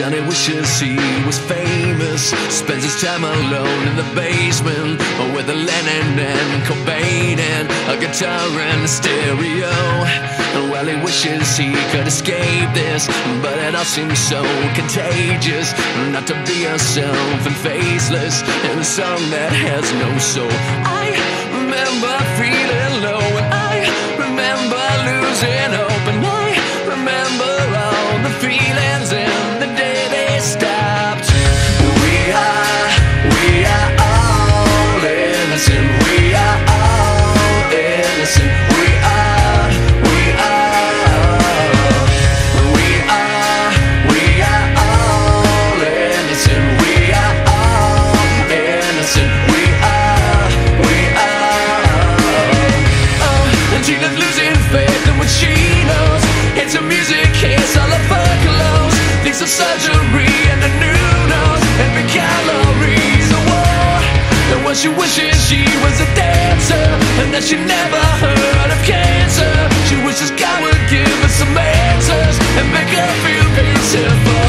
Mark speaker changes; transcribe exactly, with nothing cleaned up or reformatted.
Speaker 1: Johnny wishes he was famous, spends his time alone in the basement with a Lennon and Cobain and a guitar and a stereo. And well, he wishes he could escape this, but it all seems so contagious. Not to be yourself and faceless in a song that has no soul. I remember feeling low, and I remember losing hope, and I remember all the feelings in the day they stopped. We are, we are all innocent. We are all innocent. We are, we are, we are, we are all innocent. We are all innocent. We are, we are. Oh, and Gina's losing faith in what she knows. It's a music case, all of her clothes, needs some surgery and a new nose, every calories a war. And what she wishes she was a dancer, and that she never heard of cancer. She wishes God would give her some answers and make her feel beautiful.